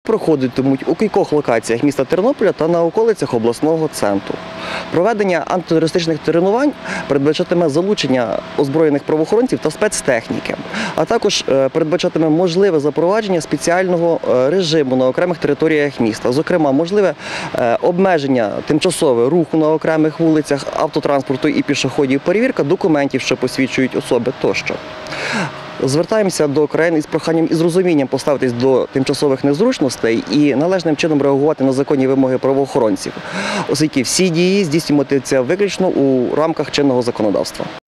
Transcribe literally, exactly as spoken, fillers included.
проходитимуть у кількох локаціях міста Тернополя та на околицях обласного центру. Проведення антитерористичних тренувань передбачатиме залучення озброєних правоохоронців та спецтехніки, а також передбачатиме можливе запровадження спеціального режиму на окремих територіях міста, зокрема, можливе обмеження тимчасове руху на окремих вулицях, автотранспорту і пішоходів, перевірка документів, що посвідчують особи тощо. Звертаємося до країн із проханням і з розумінням поставитись до тимчасових незручностей і належним чином реагувати на законні вимоги правоохоронців, оскільки всі дії здійснюватимуться виключно у рамках чинного законодавства.